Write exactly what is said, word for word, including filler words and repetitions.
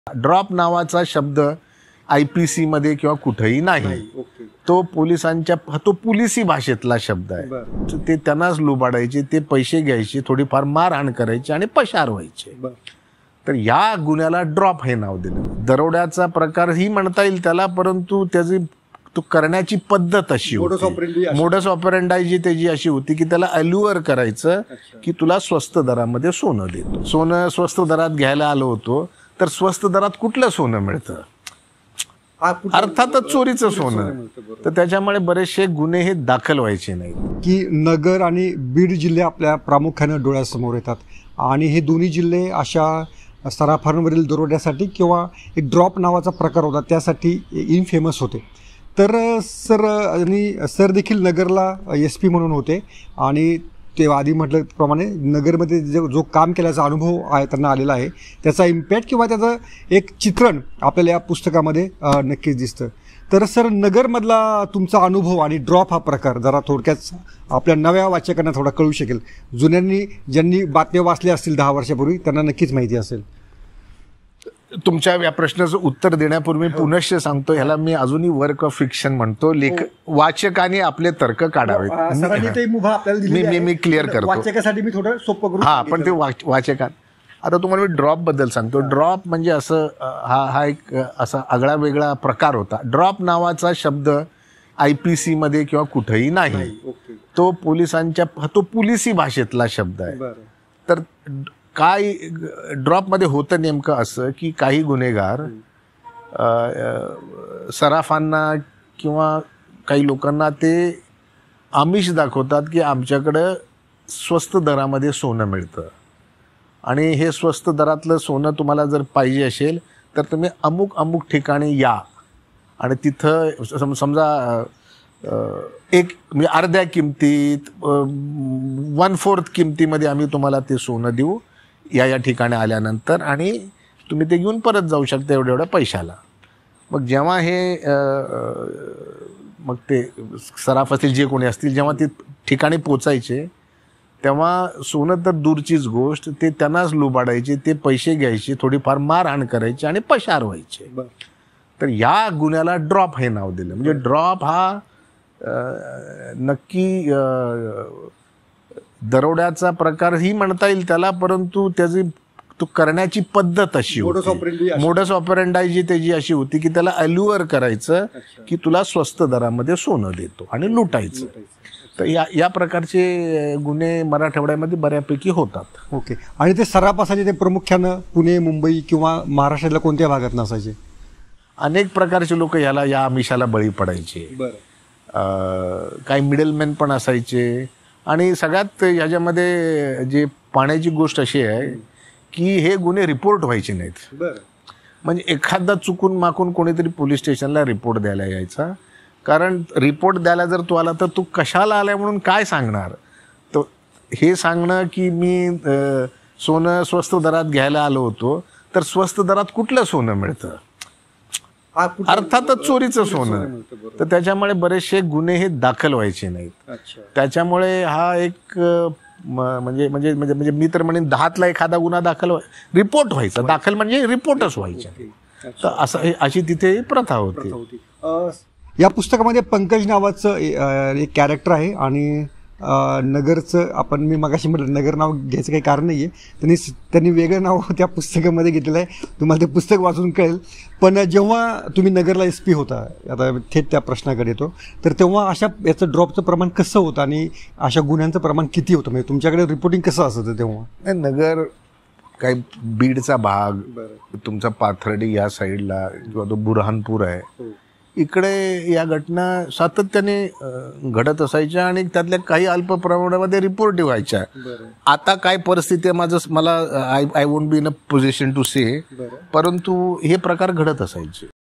Drop नावाचा शब्द IPC मध्ये किंवा कुठेही नाही. तो पोलिसांच्या तो पोलिसी भाषेतला शब्द आहे. ते त्यांनाच लुबाडायचे, ते पैसे घ्यायचे, थोडीफार मारहाण करायची आणि पसार व्हायचे. तर या गुन्ह्याला ड्रॉप हे नाव दिलं. दरोड्याचा प्रकार ही म्हणता येईल त्याला, परंतु त्याची तो करण्याची पद्धत अशी होती, मोडस ऑपरेंडाई जी त्याची अशी होती की त्याला अल्युअर करायचं की तुला स्वस्त दरामध्ये सोनं देतो. सोनं स्वस्त दरात घ्यायला आलो होतो, तर स्वस्त दरात कुठलं सोनं मिळतं? अर्थातच चोरीचं सोनं. तर त्याच्यामुळे बरेचसे गुन्हे हे दाखल व्हायचे नाही. की नगर आणि बीड जिल्हे आपल्या प्रामुख्याने डोळ्यासमोर येतात आणि हे दोन्ही जिल्हे अशा सराफांवरील दरोड्यासाठी किंवा एक ड्रॉप नावाचा प्रकार होता त्यासाठी इनफेमस होते. तर सर आणि सर देखील नगरला एस पी म्हणून होते आणि ते आधी म्हटल्याप्रमाणे नगरमध्ये जो जो काम केल्याचा अनुभव आहे त्यांना आलेला आहे, त्याचा इम्पॅक्ट किंवा त्याचं एक चित्रण आपल्याला या पुस्तकामध्ये नक्कीच दिसतं. तर सर, नगरमधला तुमचा अनुभव आणि ड्रॉप हा प्रकार जरा थोडक्यात आपल्या नव्या वाचकांना थोडा कळू शकेल. जुन्यांनी ज्यांनी बातम्या वाचल्या असतील दहा वर्षापूर्वी त्यांना नक्कीच माहिती असेल. तुमच्या या प्रश्नाचं उत्तर देण्यापूर्वी पुनश्च सांगतो, ह्याला मी अजूनही वर्क ऑफ फिक्शन म्हणतो. लेख वाचकाने आपले तर्क काढावेत. मी मी मी क्लिअर करतो वाचकासाठी, मी थोडं सोपं करू. हा, पण ते वाचकां आता तुम्हाला मी ड्रॉप बद्दल सांगतो. ड्रॉप म्हणजे असं हा हा एक असा आगळा वेगळा प्रकार होता. ड्रॉप नावाचा शब्द आयपीसी मध्ये किंवा कुठेही नाही. तो पोलिसांच्या तो पोलिसी भाषेतला शब्द आहे. तर काय ड्रॉपमध्ये होतं नेमकं असं की काही गुन्हेगार सराफांना किंवा काही लोकांना ते आमिष दाखवतात की आमच्याकडं स्वस्त दरामध्ये सोनं मिळतं आणि हे स्वस्त दरातलं सोनं तुम्हाला जर पाहिजे असेल तर तुम्ही अमुक अमुक ठिकाणी या आणि तिथं सम समजा एक म्हणजे अर्ध्या किमतीत, वन फोर्थ किमतीमध्ये आम्ही तुम्हाला ते सोनं देऊ या या ठिकाणी आल्यानंतर, आणि तुम्ही ते घेऊन परत जाऊ शकता एवढ्या एवढ्या पैशाला. मग जेव्हा हे मग ते सराफ असतील जे कोणी असतील, जेव्हा ते ठिकाणी पोचायचे तेव्हा सोनं तर दूरचीच गोष्ट, ते त्यांनाच लुबाडायचे, ते पैसे घ्यायचे, थोडीफार मारहाण करायचे आणि पसार व्हायचे. तर या गुन्ह्याला ड्रॉप हे नाव दिलं. म्हणजे ड्रॉप हा नक्की दरोड्याचा प्रकार ही म्हणता येईल त्याला, परंतु त्याची तो करण्याची पद्धत अशी होती, मोडस ऑपरेंडाई जी त्याची अशी होती की त्याला अल्युअर करायचं की तुला स्वस्त दरामध्ये सोनं देतो आणि लुटायचं. तर या या प्रकारचे गुन्हे मराठवाड्यामध्ये बऱ्यापैकी होतात. ओके. आणि ते सराफ असायचे ते प्रामुख्यानं पुणे, मुंबई किंवा महाराष्ट्रातल्या कोणत्या भागात नसायचे? अनेक प्रकारचे लोक याला या आमिषाला बळी पडायचे. काही मिडलमॅन पण असायचे. आणि सगळ्यात ह्याच्यामध्ये जे पाण्याची गोष्ट अशी आहे की हे गुन्हे रिपोर्ट व्हायचे नाहीत. म्हणजे एखादा चुकून माकून कोणीतरी पोलीस स्टेशनला रिपोर्ट द्यायला यायचा, कारण रिपोर्ट द्यायला जर तू आला तर तू कशाला आलाय म्हणून काय सांगणार? तर हे सांगणं की मी सोनं स्वस्त दरात घ्यायला आलो होतो, तर स्वस्त दरात कुठलं सोनं मिळतं? अर्थातच चोरीचं सोनं. तर त्याच्यामुळे बरेचसे गुन्हे हे दाखल व्हायचे नाहीत. त्याच्यामुळे हा एक म्हणजे म्हणजे म्हणजे म्हणजे मी तर म्हणेन दहातला एखादा गुन्हा दाखल रिपोर्ट व्हायचा, दाखल म्हणजे रिपोर्टच व्हायचे. तर असं अशी तिथे प्रथा होती. या पुस्तकामध्ये पंकज नावाचं एक कॅरेक्टर आहे आणि नगरचं, आपण मी मगाशी म्हटलं नगर नाव घ्यायचं काही कारण नाही आहे, त्यांनी त्यांनी वेगळं नाव त्या पुस्तकामध्ये घेतलेलं आहे. तुम्हाला ते पुस्तक वाचून कळेल. पण जेव्हा तुम्ही नगरला एस पी होता, आता थेट त्या प्रश्नाकडे येतो, तर तेव्हा अशा याचं ड्रॉपचं प्रमाण कसं होतं आणि अशा गुन्ह्यांचं प्रमाण किती होतं? म्हणजे तुमच्याकडे रिपोर्टिंग कसं असायचं तेव्हा? नगर काही बीडचा भाग, तुमचा पाथर्डी या साईडला किंवा तो बुरहानपूर आहे, इकडे या घटना सातत्याने घडत असायच्या आणि त्यातल्या काही अल्प प्रमाणामध्ये रिपोर्ट व्हायच्या. आता काय परिस्थिती आहे माझं मला I I won't be in a position to say, परंतु हे प्रकार घडत असायचे.